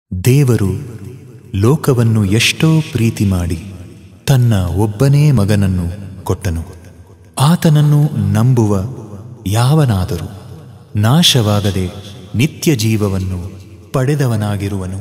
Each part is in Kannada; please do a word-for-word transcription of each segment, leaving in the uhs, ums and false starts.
ದೇವರು ಲೋಕವನ್ನು ಎಷ್ಟೋ ಪ್ರೀತಿ ಮಾಡಿ ತನ್ನ ಒಬ್ಬನೇ ಮಗನನ್ನು ಕೊಟ್ಟನು. ಆತನನ್ನು ನಂಬುವ ಯಾವನಾದರೂ ನಾಶವಾಗದೆ ನಿತ್ಯ ಜೀವವನ್ನು ಪಡೆದವನಾಗಿರುವನು.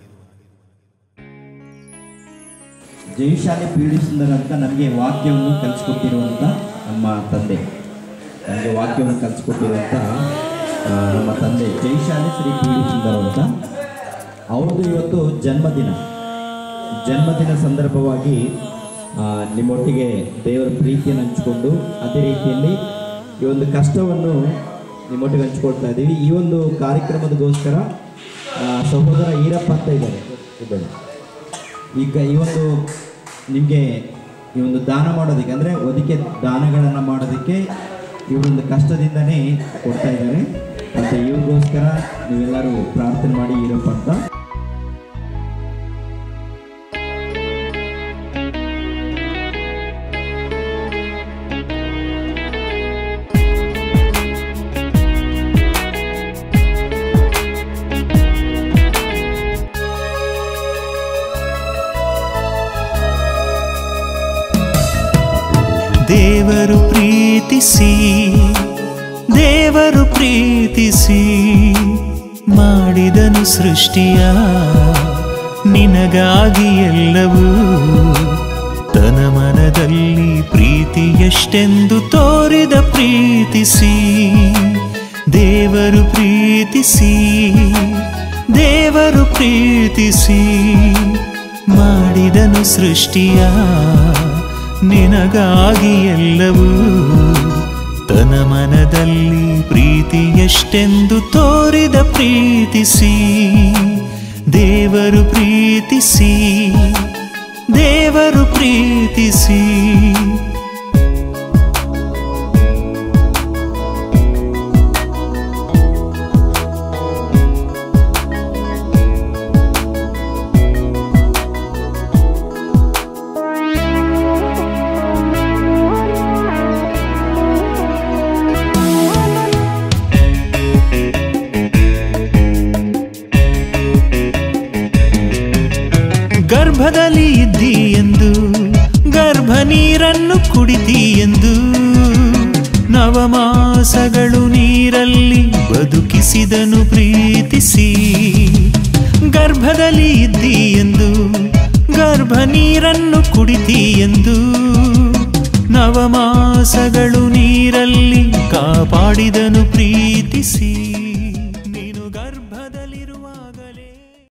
ಜಯಶಾಲಿ ಪಿ ಡಿ ಸುಂದರ್ ಅಂತ ನಮಗೆ ವಾಕ್ಯವನ್ನು ಕಲಿಸ್ಕೊಟ್ಟಿರುವಂಥ ನಮ್ಮ ತಂದೆ ನಮಗೆ ವಾಕ್ಯವನ್ನು ಕಲಿಸ್ಕೊಟ್ಟಿರುವಂಥ ನಮ್ಮ ತಂದೆ ಜಯಶಾಲಿ ಶ್ರೀ ಪಿ ಡಿ ಸುಂದರ್ ಅಂತ. ಅವ್ರದ್ದು ಇವತ್ತು ಜನ್ಮದಿನ ಜನ್ಮದಿನ ಸಂದರ್ಭವಾಗಿ ನಿಮ್ಮೊಟ್ಟಿಗೆ ದೇವರ ಪ್ರೀತಿಯನ್ನು ಹಂಚಿಕೊಂಡು ಅದೇ ರೀತಿಯಲ್ಲಿ ಈ ಒಂದು ಕಷ್ಟವನ್ನು ನಿಮ್ಮೊಟ್ಟಿಗೆ ಹಂಚ್ಕೊಳ್ತಾ ಇದ್ದೀವಿ. ಈ ಒಂದು ಕಾರ್ಯಕ್ರಮದಗೋಸ್ಕರ ಸಹೋದರ ಈರಪ್ಪ ಅಂತ ಇದ್ದಾರೆ ಇದ್ದಾರೆ ಈಗ ಈ ಒಂದು ನಿಮಗೆ ಈ ಒಂದು ದಾನ ಮಾಡೋದಕ್ಕೆ ಅಂದರೆ ಒದಿಕೆ ದಾನಗಳನ್ನು ಮಾಡೋದಕ್ಕೆ ಇವರೊಂದು ಕಷ್ಟದಿಂದನೇ ಕೊಡ್ತಾ ಇದ್ದಾರೆ. ಮತ್ತು ಇವ್ರಿಗೋಸ್ಕರ ನೀವೆಲ್ಲರೂ ಪ್ರಾರ್ಥನೆ ಮಾಡಿ ಈರಪ್ಪ ಅಂತ. ದೇವರು ಪ್ರೀತಿಸಿ ದೇವರು ಪ್ರೀತಿಸಿ ಮಾಡಿದನು ಸೃಷ್ಟಿಯ, ನಿನಗಾಗಿ ಎಲ್ಲವೂ ತನ ಮನದಲ್ಲಿ ಪ್ರೀತಿ ಎಷ್ಟೆಂದು ತೋರಿದ ಪ್ರೀತಿಸಿ. ದೇವರು ಪ್ರೀತಿಸಿ ದೇವರು ಪ್ರೀತಿಸಿ ಮಾಡಿದನು ಸೃಷ್ಟಿಯ, ನಿನಗಾಗಿ ಎಲ್ಲವೂ ತನ ಮನದಲ್ಲಿ ಪ್ರೀತಿ ಎಷ್ಟೆಂದು ತೋರಿದ ಪ್ರೀತಿಸಿ. ದೇವರು ಪ್ರೀತಿಸಿ ದೇವರು ಪ್ರೀತಿಸಿ. ಗರ್ಭದಲ್ಲಿ ಇದ್ದಿ ಎಂದು ಗರ್ಭ ನೀರನ್ನು ಕುಡಿದಿ ಎಂದು ನವಮಾಸಗಳು ನೀರಲ್ಲಿ ಬದುಕಿಸಿದನು ಪ್ರೀತಿಸಿ. ಗರ್ಭದಲ್ಲಿ ಇದ್ದಿ ಎಂದು ಗರ್ಭ ನೀರನ್ನು ಕುಡಿದಿ ಎಂದು ನವಮಾಸಗಳು ನೀರಲ್ಲಿ ಕಾಪಾಡಿದನು ಪ್ರೀತಿಸಿ.